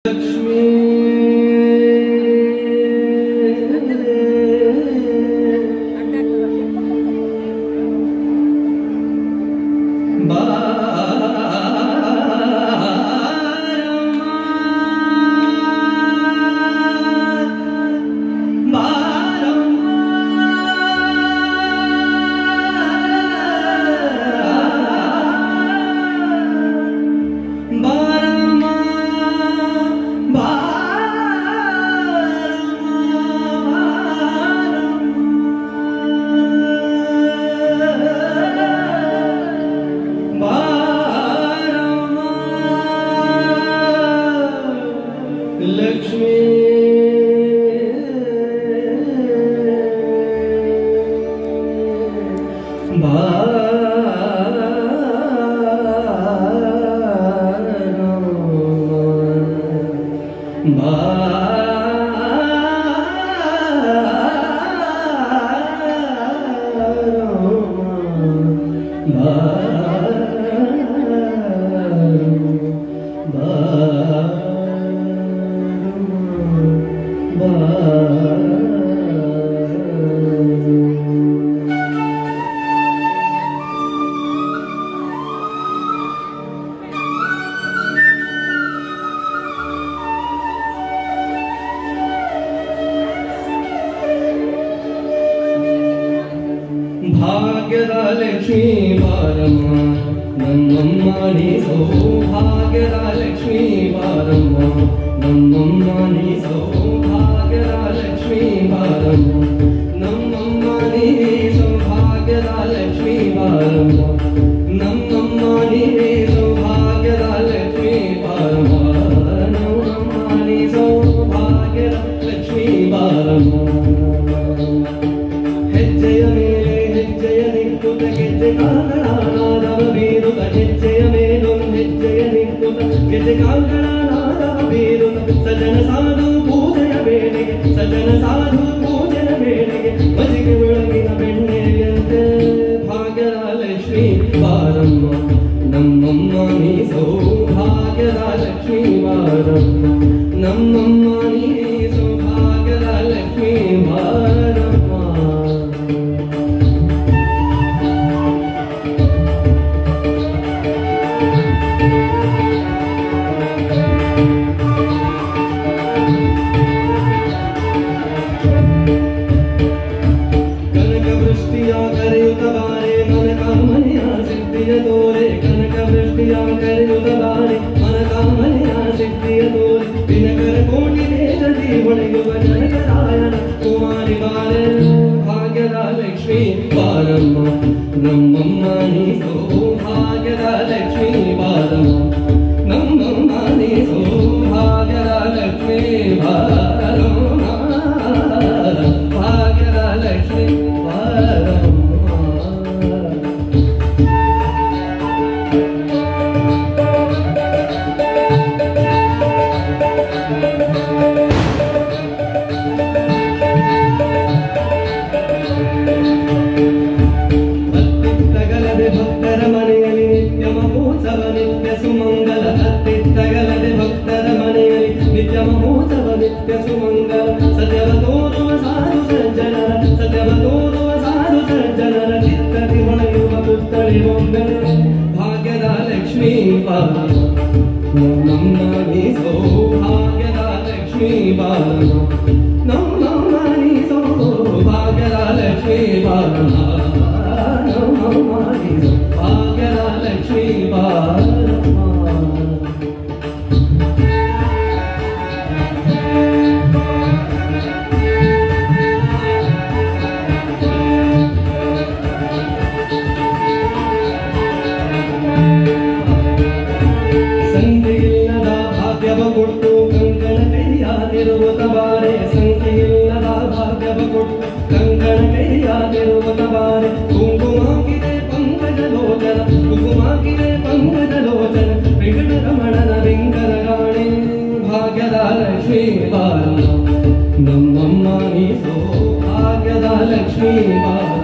ಭಾಗ್ಯದ ಲಕ್ಷ್ಮೀ ಬಾರಮ್ಮ ನಮ್ಮಮ್ಮ ನೀ ಸೌಭಾಗ್ಯದ ಲಕ್ಷ್ಮೀ ಬಾರಮ್ಮ ನಮ್ಮಮ್ಮ ನೀ ಸೌಭಾಗ್ಯದ ಲಕ್ಷ್ಮೀ ಬಾರಮ್ಮ ನಮ್ಮಮ್ಮ ನೀ ಸೌಭಾಗ್ಯದ ಲಕ್ಷ್ಮೀ ಬಾರಮ್ಮ ನಮ್ಮಮ್ಮ ನೀ ಸೌಭಾಗ್ಯದ ಲಕ್ಷ್ಮೀ ಬಾರಮ್ಮ ನಮ್ಮಮ್ಮ ನೀ ಸೌಭಾಗ್ಯದ ಲಕ್ಷ್ಮೀ ಬಾರಮ್ಮ ಹೆಜ್ಜೆಯ ಮೇಲೆ ಹೆಜ್ಜೆಯ ನಿಂತುತ ಗೆಜ್ಜೆ ಕಾಂಗಣನಾದವ ಬೀರುತ ಹೆಜ್ಜೆಯ ಮೇಲೊಂದು ಹೆಜ್ಜೆಯ ನಿಂತುತ ಗೆಜ್ಜೆ ಕಾಂಗಣನಾದವ ಬೀರುತ ಸಜನ ಸಾಧು ಪೂಜೆಯ ಬೇಳೆಗೆ ಸಜನ ಸಾಧು ಪೂಜೆಯ ಬೇಳೆಗೆ ಮಜಿಗೆ ಒಳಗಿನ ಬೆಣ್ಣೆಯಂತೆ ಭಾಗ್ಯದ ಲಕ್ಷ್ಮೀ ಬಾರಮ್ಮ ನಮ್ಮಮ್ಮ ನೀ ಸೌಭಾಗ್ಯದ ಲಕ್ಷ್ಮೀ ಬಾರಮ್ಮ ನಮ್ಮಮ್ಮ ನೀ ಸೌಭಾಗ್ಯದ ಲಕ್ಷ್ಮೀ ಬಾರಮ್ಮ ತೋರೆ ಕನಕ ವೃಷ್ಟಿಯ ಕರೆಯುತ್ತ ಬಾರೆ ಮನ ಕಾಮನೆಯ ಸಿದ್ಧಿಯ ತೋರೆ ದಿನಕರ ಕೋಟಿ ದೇಶದಿ ಹೊಳೆಯುವ ಜನಕರಾಯಣ ಕುಮಾರಿ ಬಾರೆ ಭಾಗ್ಯದ ಲಕ್ಷ್ಮೀ ಬಾರಮ್ಮ ನಮ್ಮಮ್ಮ ನೀ ಸೌಭಾಗ್ಯದ ಲಕ್ಷ್ಮೀ ಬಾರಮ್ಮ ನಮ್ಮಮ್ಮ ನೀ ಸೌಭಾಗ್ಯದ ಲಕ್ಷ್ಮೀ ಬಾರಮ್ಮ ಭಾಗ್ಯದ ಲಕ್ಷ್ಮೀ ಬಾರಮ್ಮ ಭಕ್ತರ ಮನೆಯಲ್ಲಿ ನಿತ್ಯ ಮಹೋತ್ಸವ ನಿತ್ಯ ಸುಮಂಗಲ ಅತ್ತಿತ್ತಗಲದೆ ಭಕ್ತರ ಮನೆಯಲ್ಲಿ ನಿತ್ಯ ಮಹೋತ್ಸವ ನಿತ್ಯ ಸುಮಂಗಲ ಸತ್ಯವ ತೋರುವ ಸಾಧು ಸಜ್ಜನರ ಸತ್ಯವ ತೋರುವ ಸಾಧು ಸಜ್ಜನರ ಚಿತ್ತದಿ ಹೊಳೆಯುವ ಪುತ್ತಳಿ ಬೊಂಬೆಲೆ ಭಾಗ್ಯದ ಲಕ್ಷ್ಮೀ ಬಾರಮ್ಮ ನಮ್ಮಮ್ಮ ನೀ ಸೌಭಾಗ್ಯದ ಲಕ್ಷ್ಮೀ ಬಾರಮ್ಮ ನಮ್ಮಮ್ಮ ನೀ ಸೌಭಾಗ್ಯದ ಲಕ್ಷ್ಮೀ ಬಾರಮ್ಮ ಭಾಗ್ಯದ ಲಕ್ಷ್ಮೀ ಬಾರಮ್ಮ ಸಂಖ್ಯೆಯಿಲ್ಲದ ಭಾಗ್ಯವ ಕೊಟ್ಟು ಕಂಕಣ ಕೈಯಾಗಿರುವುದ ಬಾರೆ ಸಂಖ್ಯೆಯಿಲ್ಲದ ಭಾಗ್ಯವ ಕೊಟ್ಟು ಕಂಕಣ ಕೈಯಾಗಿರುವುದ ಬಾರೆ ಕುಂಕುಮಾಕಿದೆ ಪಂಕಜ ಲೋಚನ ಕುಂಕುಮಾಕಿದೆ ಪಂಕಜ ಲೋಚನ ವಿಘ್ನ ರಮಣನ ಲಿಂಗನ ರಾಣಿ ಭಾಗ್ಯದ ಲಕ್ಷ್ಮೀ ಬಾರಮ್ಮ ನಮ್ಮಮ್ಮ ನೀ ಸೌಭಾಗ್ಯದ ಲಕ್ಷ್ಮೀ ಬಾರಮ್ಮ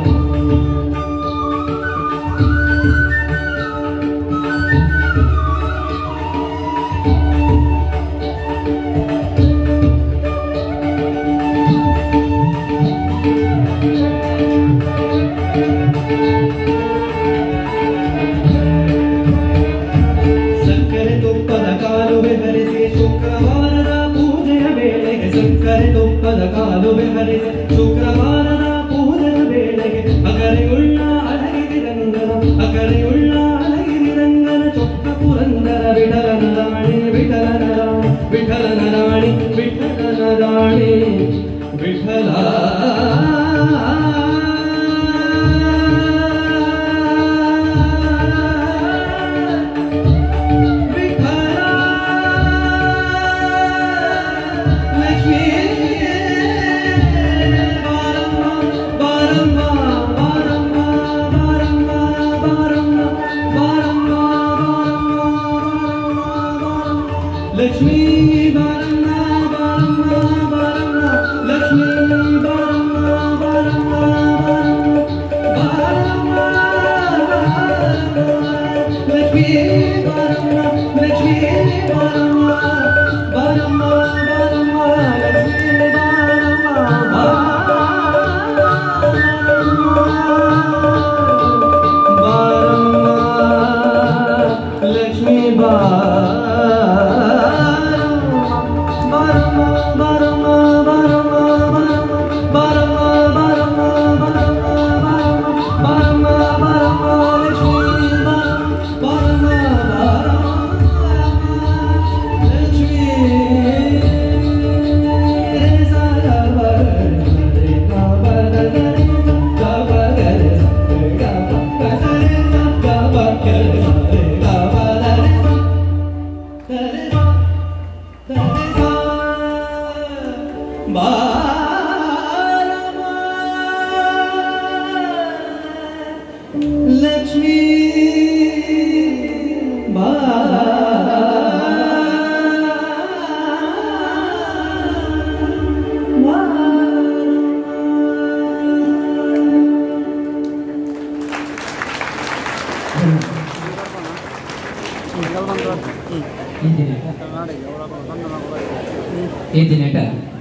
ಕಾಲುವೆ ಹರಿಸಿ ಶುಕ್ರವಾರದ ಪೂಜನ ವೇಳೆಗೆ ಅಗರೆಯುಳ್ಳ ಅಳಗಿರಿ ರಂಗನ ಅಗರೆಯುಳ್ಳ ಅಳಗಿರಿ ರಂಗನ ಚೊಕ್ಕ ಪುರಂದರ ವಿಠಲನ ರಾಣಿ ವಿಠಲನ ರಾಣಿ ವಿಠಲನ ರಾಣಿ ವಿಠಲನ ರಾಣಿ ವಿಠಲ लक्ष्मी बारम्मा बारम्मा बारम्मा लक्ष्मी बारम्मा बारम्मा बारम्मा लक्ष्मी बारम्मा लक्ष्मी बारम्मा बारम्मा बारम्मा लक्ष्मी बारम्मा बारम्मा लक्ष्मी लक्ष्मी Internet.